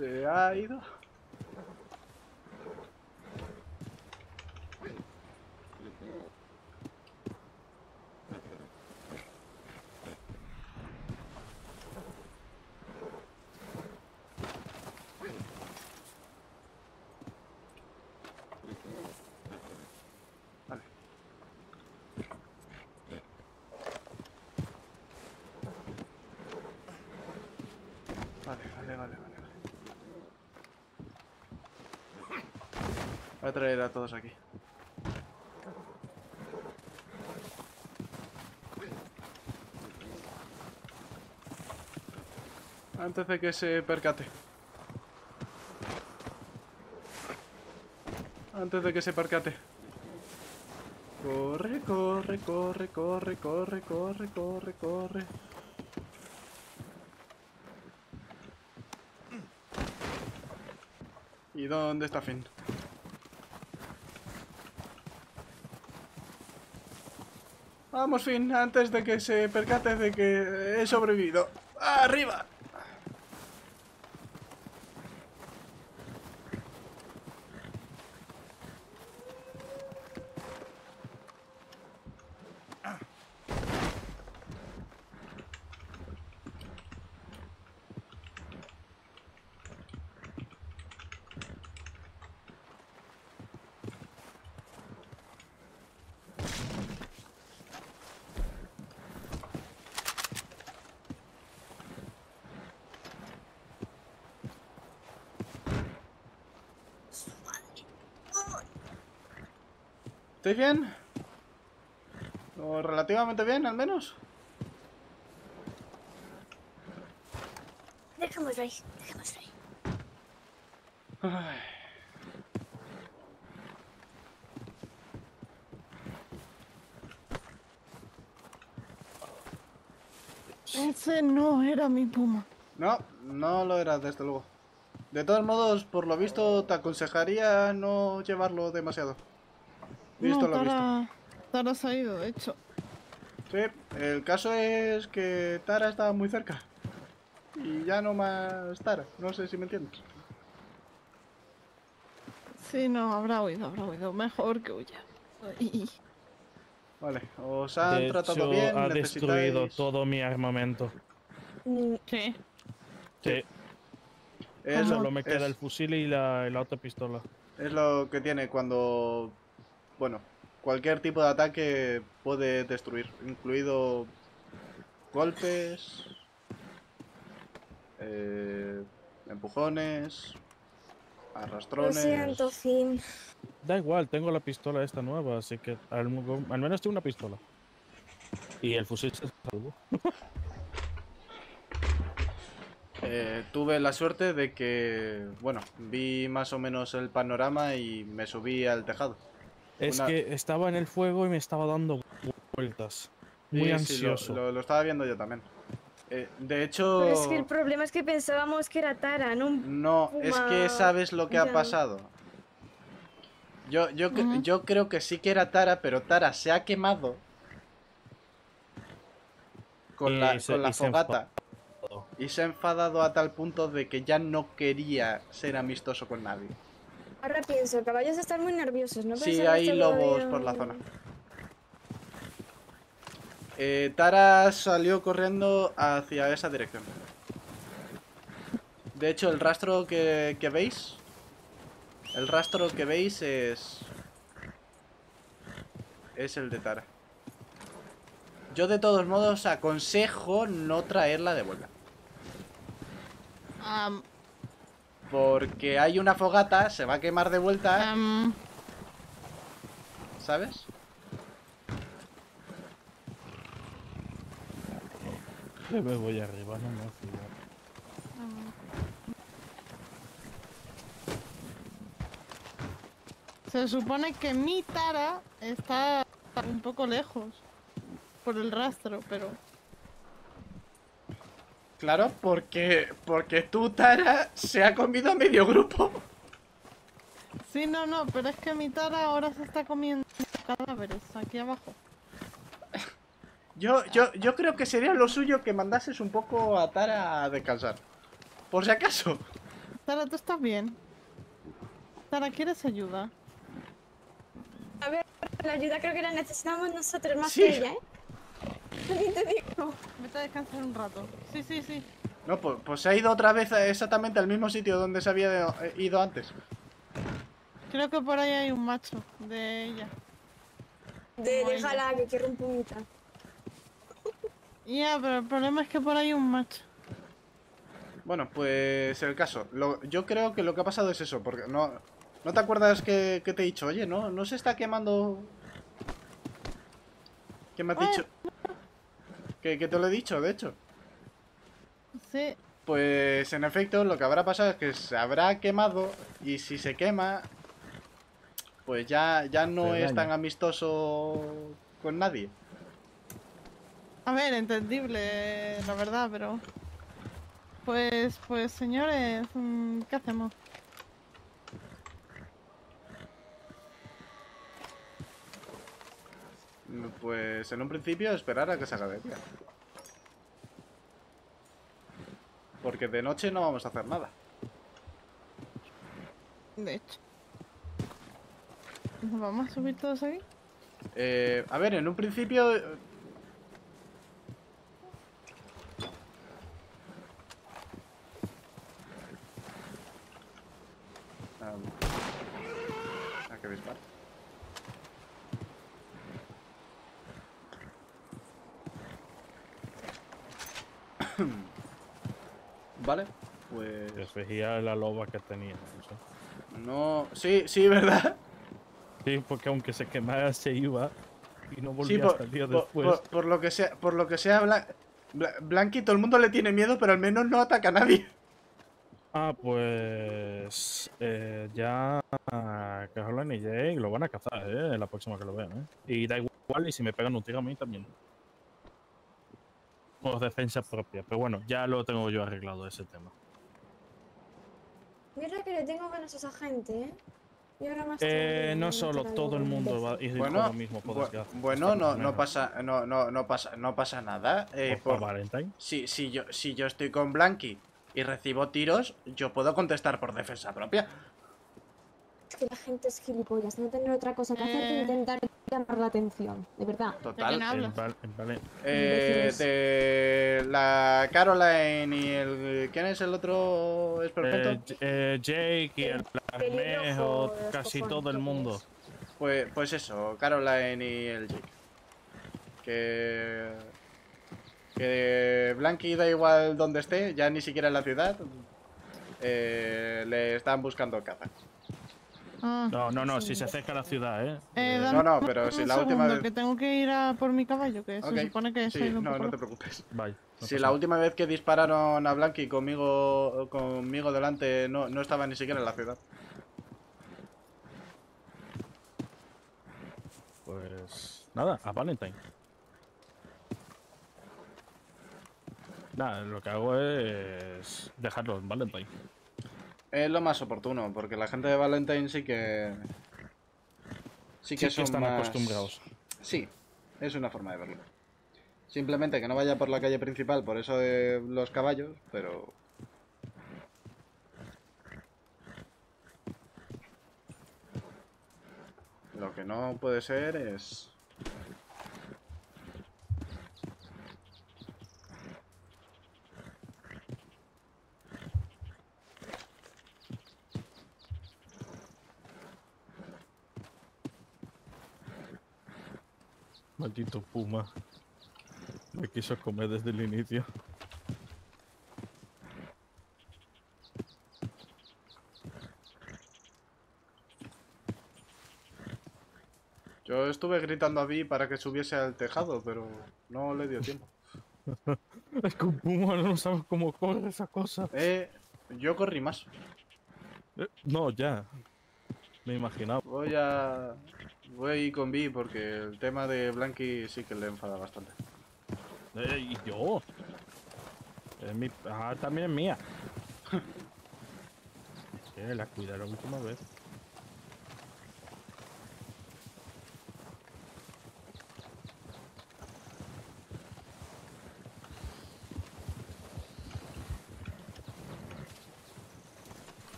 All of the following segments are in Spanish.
Se ha ido. Vale. Vale. Voy a traer a todos aquí. Antes de que se percate. Antes de que se percate. Corre. ¿Y dónde está Finn? Vamos, Finn, antes de que se percate de que he sobrevivido. ¡Arriba! ¿Estáis bien? ¿O relativamente bien, al menos? Dejémoslo ahí. Ay. Ese no era mi puma. No, no lo era, desde luego. De todos modos, por lo visto, te aconsejaría no llevarlo demasiado. Visto lo visto. Tara se ha ido, de hecho. Sí, el caso es que Tara estaba muy cerca. Y ya no más Tara, no sé si me entiendes. Sí, no, habrá huido. Mejor que huya. Vale, os han De tratado hecho, bien, ha necesitáis... destruido todo mi armamento. Sí. Sí. Es Solo lo, me queda el fusil y la otra pistola. es lo que tiene cuando... Bueno, cualquier tipo de ataque puede destruir, incluido golpes, empujones, Lo arrastrones... siento, Finn. Da igual, tengo la pistola esta nueva, así que al menos tengo una pistola. Y el fusil se salvó. Tuve la suerte de que, bueno, vi más o menos el panorama y me subí al tejado. Es que estaba en el fuego y me estaba dando vueltas. Muy Sí, ansioso. lo estaba viendo yo también. De Pero hecho... es que el problema es que pensábamos que era Tara, no un No, es que puma. sabes lo que ha Ya. pasado. Yo creo que sí que era Tara, pero Tara se ha quemado con Y se la fogata. enfadó. Y se ha enfadado a tal punto de que ya no quería ser amistoso con nadie. Ahora pienso, caballos están muy nerviosos, ¿no? Sí, Pensaba hay esto lobos todavía. por la zona. Tara salió corriendo hacia esa dirección. De hecho, el rastro que veis... El rastro que veis es el de Tara. Yo de todos modos aconsejo no traerla de vuelta. Porque hay una fogata, se va a quemar de vuelta. ¿Sabes? Yo me voy arriba, no me fío. Se supone que mi Tara está un poco lejos por el rastro, pero... Claro, porque tú, Tara, se ha comido a medio grupo. Sí, no, pero es que mi Tara ahora se está comiendo cadáveres aquí abajo. Yo creo que sería lo suyo que mandases un poco a Tara a descansar. Por si acaso. Tara, ¿tú estás bien? Tara, ¿quieres ayuda? A ver, la ayuda creo que la necesitamos nosotros más Sí. que ella, ¿eh? También te digo. Vete a descansar un rato. Sí, sí, sí. No, pues se ha ido otra vez exactamente al mismo sitio donde se había ido antes. Creo que por ahí hay un macho de ella. Como Déjala, que quiero un puñita. Ya, pero el problema es que por ahí hay un macho. Bueno, pues el caso. Yo creo que lo que ha pasado es eso, porque ¿no te acuerdas que te he dicho? Oye, no se está quemando... ¿Qué me has dicho? Que te lo he dicho, de hecho. Sí. Pues en efecto, lo que habrá pasado es que se habrá quemado y si se quema, pues ya no Se es tan daña. amistoso con nadie. A ver, entendible, la verdad, pero... Pues señores, ¿qué hacemos? Pues en un principio esperar a que se haga de día. Porque de noche no vamos a hacer nada. De hecho. ¿Nos vamos a subir todos aquí? A ver, en un principio... ¿A qué disparo? Vale, pues... Que veía la loba que tenía. No sé. No... Sí, ¿verdad? Sí, porque aunque se quemara se iba y no Sí, volvía hasta el día después. por lo que sea, Blanqui, todo el mundo le tiene miedo, pero al menos no ataca a nadie. Ah, pues ya Caroline y Jake lo van a cazar, la próxima que lo vean, Y da igual, y si me pegan un tiro a mí también. Por defensa propia, pero bueno, ya lo tengo yo arreglado ese tema. Mira que le tengo ganas a esa gente, ¿eh? Y ahora más No solo, todo el mundo va a ir con Bueno, lo mismo, por desgracia. bueno, Hasta no los pasa, no pasa nada. negros. Por Valentine. Si yo estoy con Blanqui y recibo tiros, yo puedo contestar por defensa propia. Es que la gente es gilipollas, no tener otra cosa que hacer que Eh. intentar llamar la atención, de verdad. ¿De quién Total. hablas? Imbéciles. De la Caroline y el... ¿Quién es el otro esperpento? Jake y el Bermejo, Pelirrojo de los casi cojones, todo el creo que mundo. es. Pues eso, Caroline y el Jake. Que Blanqui da igual donde esté, ya ni siquiera en la ciudad. Le están buscando caza. Ah. No, si se acerca a la ciudad, Dame No, pero si un la última segundo, vez... que tengo que ir a por mi caballo, que Ok, se supone que se ha sí, ido un no poco te lejos. preocupes. Bye. No Si pasa la nada. última vez que dispararon a Blanqui conmigo delante no estaba ni siquiera en la ciudad. Pues nada, a Valentine. Nada, lo que hago es dejarlo en Valentine. Es lo más oportuno, porque la gente de Valentine sí que Sí que son están más... acostumbrados. Sí, es una forma de verlo. Simplemente que no vaya por la calle principal, por eso de los caballos, pero... Lo que no puede ser es... Maldito Puma. Me quiso comer desde el inicio. Yo estuve gritando a Vi para que subiese al tejado, pero no le dio tiempo. Es que un Puma no sabes cómo corre esa cosa. Yo corrí más. No, ya. Me imaginaba. Voy a ir con Vi porque el tema de Blanqui sí que le enfada bastante. ¿Y yo? También es mía. La cuidé la última vez.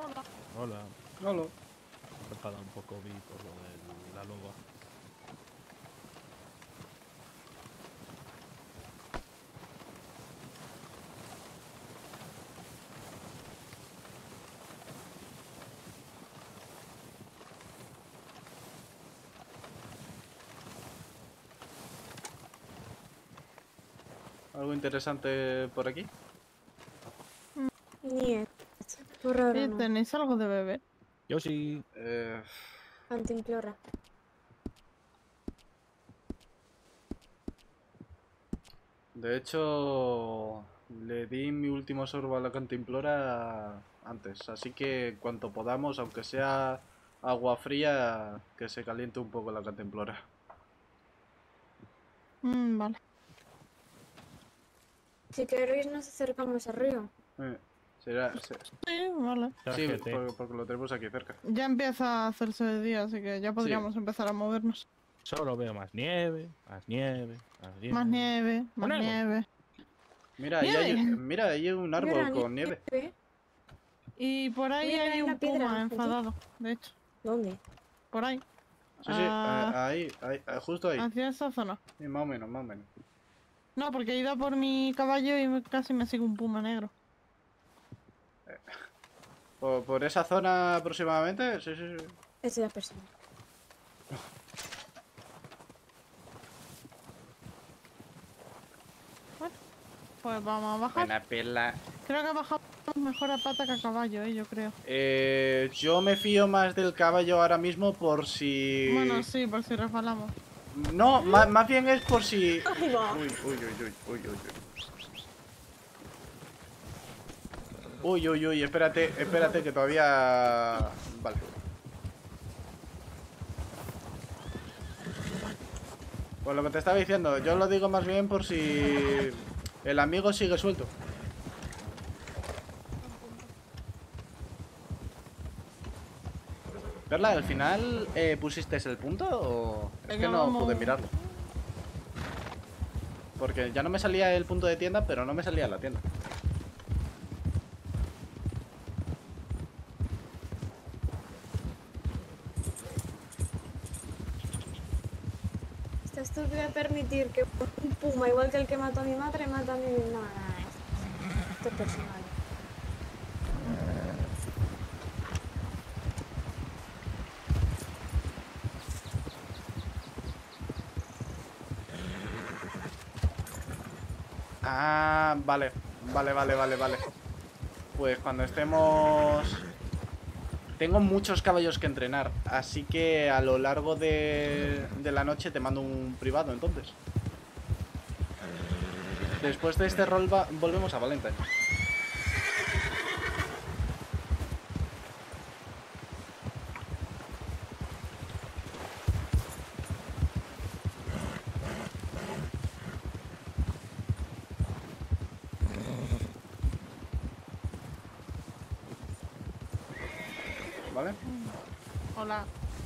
Hola. No. Me enfada un poco vi por lo de la loba. ¿Algo interesante por aquí? Ni es. Por ahora no. ¿Tenéis algo de beber? Yo sí. Cantimplora. De hecho, le di mi último sorbo a la cantimplora antes, así que cuanto podamos, aunque sea agua fría, que se caliente un poco la cantimplora. Vale. Si queréis nos acercamos al río. Será, Sí, vale. sí, Tarjete. porque lo tenemos aquí cerca. Ya empieza a hacerse de día, así que ya podríamos empezar a movernos. Solo veo más nieve, más nieve, más nieve. Más nieve, más Bueno. nieve. Mira, ahí hay, ¡Nieve! mira, ahí hay un árbol Mira, con nieve. Y por ahí Mira, hay hay un una piedra, puma allí. enfadado, de hecho. ¿Dónde? Por ahí. Sí, ahí, justo ahí. Hacia esa zona. Sí, más o menos, más o menos. No, porque he ido a por mi caballo y casi me sigue un puma negro. Por esa zona aproximadamente, sí. Es la persona. Pues vamos a bajar. Buena pela. Creo que bajamos mejor a pata que a caballo, yo creo. Yo me fío más del caballo ahora mismo por si... Bueno, sí, por si resbalamos. No, más bien es por si... Ahí va. Uy, espérate que todavía... Vale. Pues lo que te estaba diciendo, yo lo digo más bien por si el amigo sigue suelto. Perla, al final pusiste el punto o es que no pude mirarlo. Porque ya no me salía el punto de tienda, pero no me salía la tienda. ¿Esto voy a permitir que un puma, igual que el que mató a mi madre, mata a mi... No, esto es personal. Ah, vale. Pues cuando estemos... Tengo muchos caballos que entrenar, así que a lo largo de la noche te mando un privado, entonces. Después de este rol volvemos a Valentine. ¿Vale? Hola.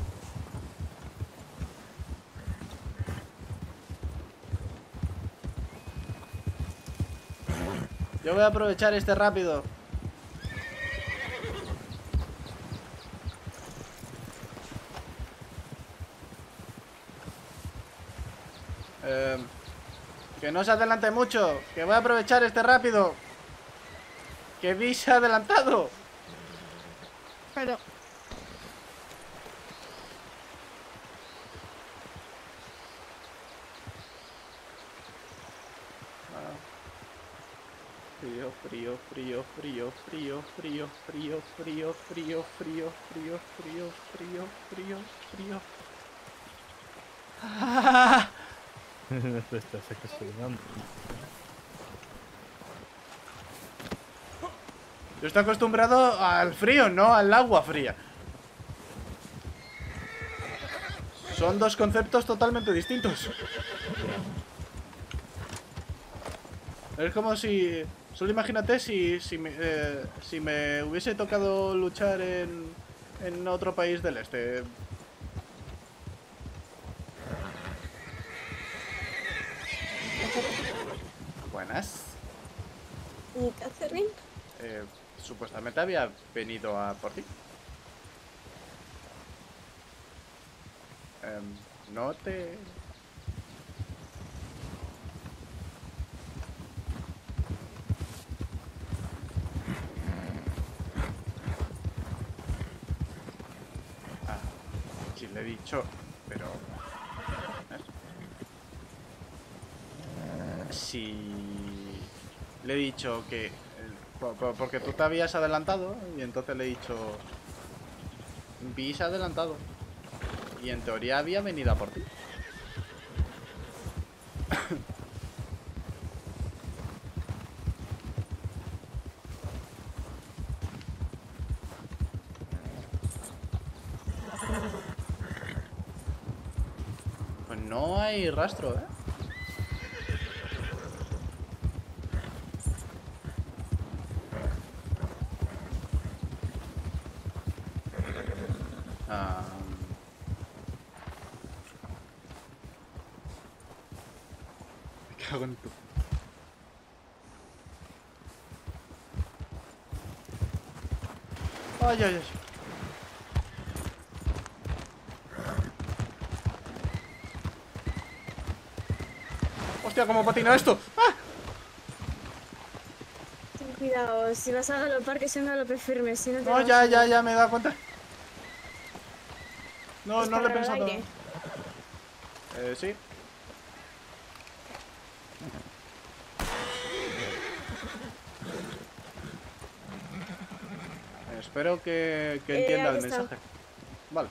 Yo voy a aprovechar este rápido. Que no se adelante mucho. Que voy a aprovechar este rápido. Que vi se ha adelantado. Pero... Frío. Te estás acostumbrando. Yo estoy acostumbrado al frío, no al agua fría. Son dos conceptos totalmente distintos. Es como si... Solo imagínate si me hubiese tocado luchar en otro país del este. Buenas. ¿Y Catherine? supuestamente había venido a por ti. No te... Ah, sí le he dicho, pero... Si le he dicho que... Porque tú te habías adelantado y entonces le he dicho... Vi se ha adelantado. Y en teoría había venido a por ti. Pues no hay rastro, ¿eh? Ah, me cago en tu... Ay, ay, ay. Hostia, ¿cómo patina esto? ¡Ah! Ten cuidado, si vas a galopar, que sea un galope firme, si no te No, vas ya, a- ya, ya, me he dado cuenta. No, no lo he disparar al pensado. aire. Sí. Espero que entienda aquí el está. mensaje. Vale.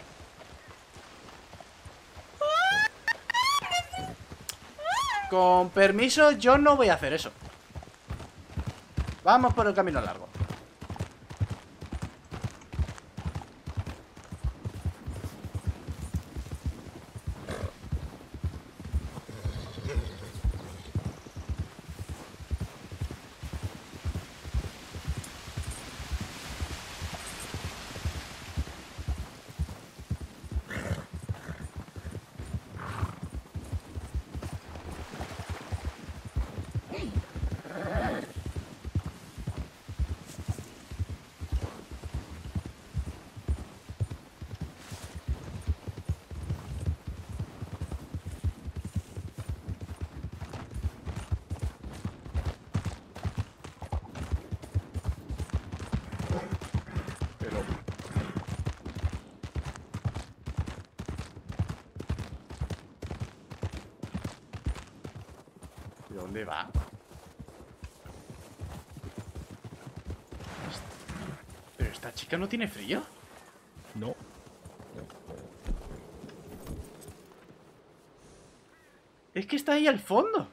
Con permiso, yo no voy a hacer eso. Vamos por el camino largo. Pero... ¿De dónde va? ¿Pero esta chica no tiene frío? No. Es que está ahí al fondo.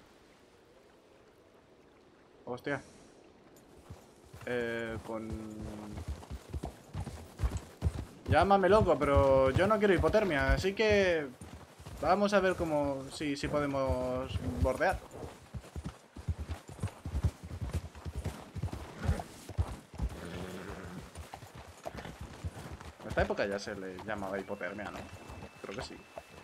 Hostia. Con... Llámame loco, pero yo no quiero hipotermia, así que... Vamos a ver cómo... si podemos bordear. En esta época ya se le llamaba hipotermia, ¿no? Creo que sí.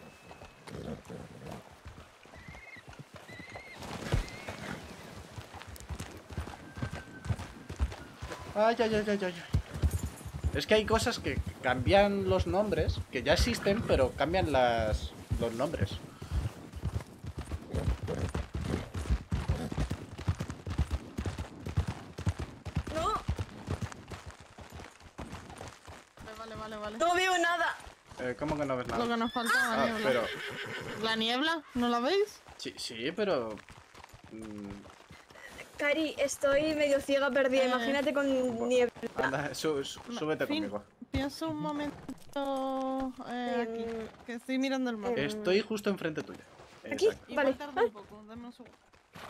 Ay, ay, ay, ay, ay. Es que hay cosas que cambian los nombres, que ya existen, pero cambian los nombres. No, Vale. no veo nada. ¿Cómo que no ves Lo nada? que nos falta la Ah, niebla. pero... ¿La niebla? ¿No la veis? Sí, pero... mm, Cari, estoy medio ciega perdida, imagínate con niebla. anda, súbete Finn, conmigo. piensa un momento aquí, que estoy mirando el mapa. Estoy justo enfrente tuyo. ¿Aquí? Exacto. Igual Vale. tarda un poco, dame un segundo.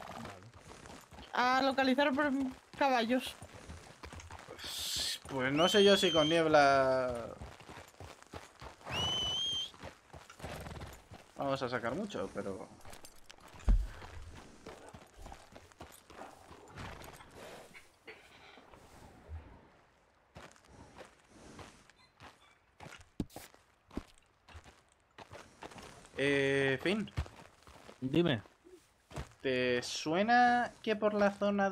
A localizar por caballos. Pues no sé yo si con niebla... Vamos a sacar mucho, pero... Finn, Dime. ¿te suena que por la zona